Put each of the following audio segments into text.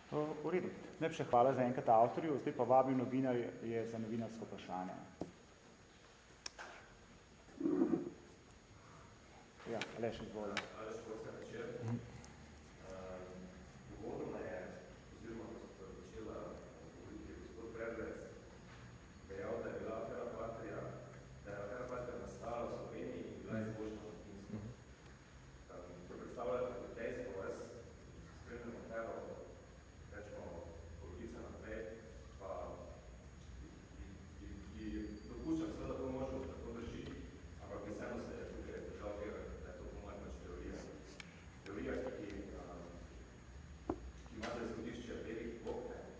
V redu. Najlepša hvala za enkrat avtorju, zdaj pa vabim novinar je za novinarsko vprašanje. Ja, Aleš, izvolite. Aleš, prosim, večer. Uvodoma je, oziroma ko so začela govoriti gospod Predlec, dejal, da je bila afera Patria, da je afera Patria nastala v Sloveniji in bila izboljšana v Finsku. To predstavlja kot dejstvo, jaz spremljam afero, rečemo, polovica naprej, pa dopuščam seveda to možnost, da to drži, ampak vseeno se je tukaj držal tega, da je to po mojem pač teorija. Teorija, ki ima za izhodišče velik bok,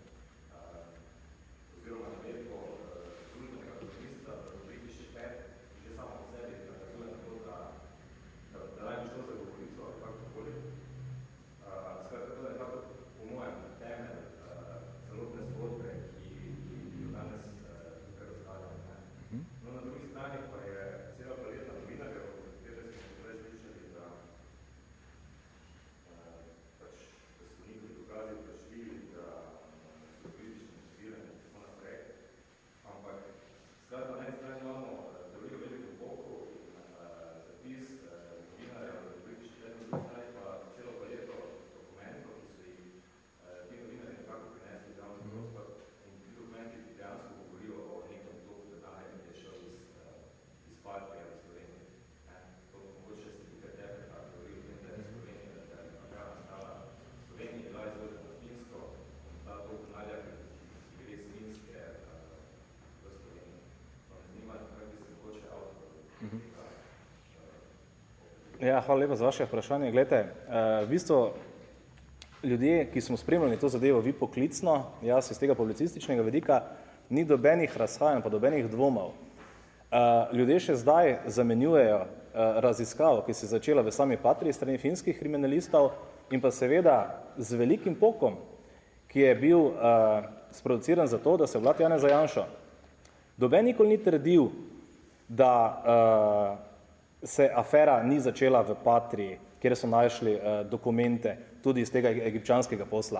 oziroma navedbo družbenega komunista v rubriki Šepet, že samo po sebi nakazuje na to, da naj bi šlo za govorico ali kakokoli. Skratka, to je nekako po mojem temelj celotne zgodbe, ki jo danes tukaj razgledamo. No, na drugi strani pa je cela paleta novinarjev, v katere smo prej slišali, da so njihovi dokazi vprašljivi, da so kritični motivirani in tako naprej. Ampak skratka, na eni strani imamo teorijo veliko boku in zapis novinarjev v rubriki Šepet, na drugi strani pa celo paleto dokumentov, ki so jih ti novinarji nekako prinesli v javni prostor in ti dokumenti dejansko govorijo o nekem toku denarja, ki je šel iz Patrija v Sloveniji. To mogoče se tukaj tebe ta teorija o tem, da je Slovenija, da je afera nastala v Sloveniji, je bila izvožena na Finsko in ta tok denarja, ki gre iz Finske v Sloveniji. To me zanima, kako bi se mogoče avtor tega Ja, hvala lepa za vaše vprašanje. Glejte, v bistvu ljudje, ki smo spremljali to zadevo vi poklicno, jaz iz tega publicističnega vidika, ni dobenih razhajanj, pa dobenih dvomov. Ljudje še zdaj zamenjujejo raziskavo, ki se je začela v sami Patriji strani finskih kriminalistov in pa seveda z velikim pokom, ki je bil sproduciran za to, da se vlad Janeza Janša. Doben nikoli ni trdil, da se afera ni začela v Patriji, kjer so našli dokumente tudi iz tega egipčanskega posla.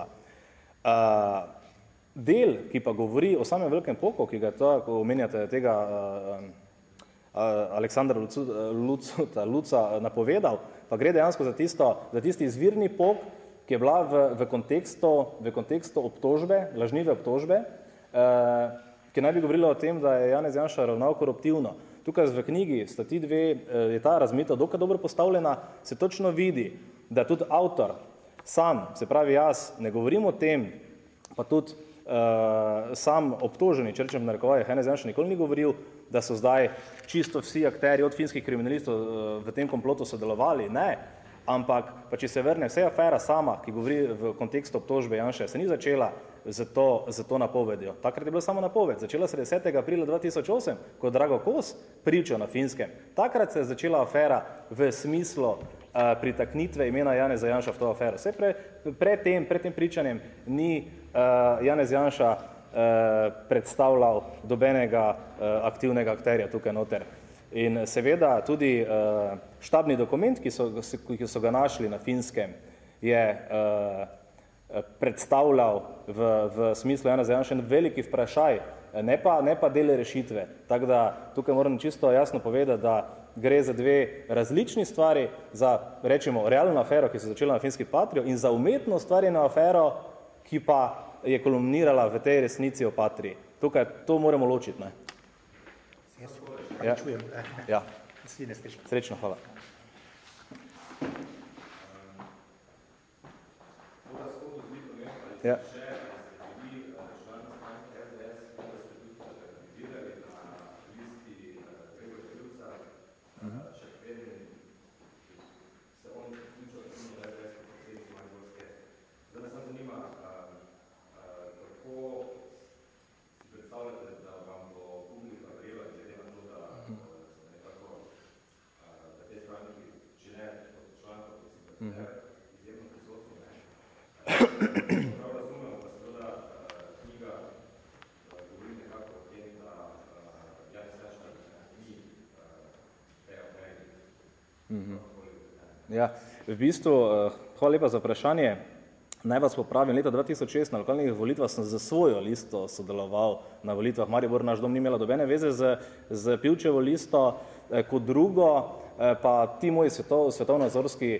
Del, ki pa govori o samem velikem poku, ki ga to, ko omenjate tega Aleksandra Luca napovedal, pa gre dejansko za tisti izvirni pok, ki je bila v kontekstu obtožbe, lažnive obtožbe, ki naj bi govorila o tem, da je Janez Janša ravnal koruptivno. Tukaj v knjigi sta ti dve, je ta razmitev dokaj dobro postavljena, se točno vidi, da tudi avtor sam, se pravi jaz, ne govorim o tem, pa tudi sam obtoženi, če rečem v narekovajih, Janez Janša nikoli ni govoril, da so zdaj čisto vsi akterji od finskih kriminalistov v tem komplotu sodelovali, ne, ampak pa če se vrne, vse afera sama, ki govori v kontekstu obtožbe Janše, se ni začela z to napovedjo. Takrat je bila samo napoved. Začela se 10. aprila 2008, ko je Drago Kos pričal na Finskem. Takrat se je začela afera v smislu pritaknitve imena Janeza Janša v to afero. Vse pred tem pričanjem ni Janez Janša predstavljal dobenega aktivnega akterja tukaj noter. In seveda tudi štabni dokument, ki so ga našli na Finskem, je predstavljal v smislu Janeza Janša en veliki vprašaj, ne pa del rešitve. Tako da tukaj moram čisto jasno povedati, da gre za dve različni stvari, za, rečemo, realno afero, ki se je začela na Finski Patriju, in za umetno ustvarjeno afero, ki pa je kolumnirala v tej resnici o Patriji. Tukaj to moramo ločiti, ne? Ja. Ja. Srečno, hvala. Ja. Ja, v bistvu, hvala lepa za vprašanje. Naj vas popravim, leta 2006 na lokalnih volitvah sem za svojo listo sodeloval na volitvah. Maribor naš dom ni imela dobene veze z Pivčevo listo. Kot drugo, pa ti moji svetovnonazorski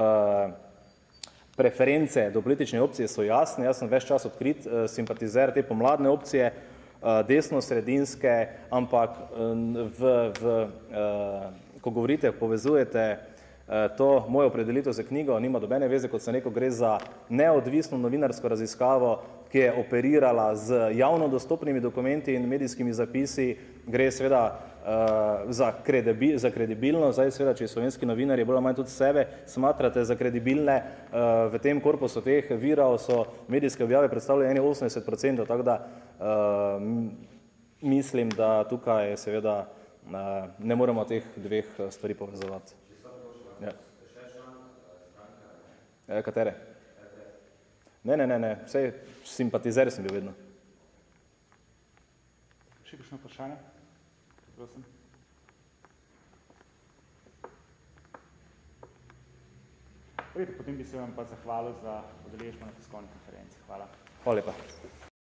preference do politične opcije so jasne. Jaz sem ves čas odkrit simpatizer te pomladne opcije, desno-sredinske, ampak ko govorite, povezujete to mojo opredelitev za knjigo, nima dobene veze, kot sem rekel, gre za neodvisno novinarsko raziskavo, ki je operirala z javno dostopnimi dokumenti in medijskimi zapisi, gre seveda za kredibilnost, zdaj seveda, če slovenski novinarji bolj ali manj tudi sebe smatrate za kredibilne, v tem korpusu teh virov so medijske objave predstavljene 80%, tako da mislim, da tukaj seveda ne moremo teh dveh stvari povezovati. Ja. Katere? Ne, vsej simpatizer sem bil vedno. Še kakšno vprašanje? Prosim. Potem bi se vam pa zahvalil za udeležbo na tiskovni konferenci. Hvala. Hvala lepa.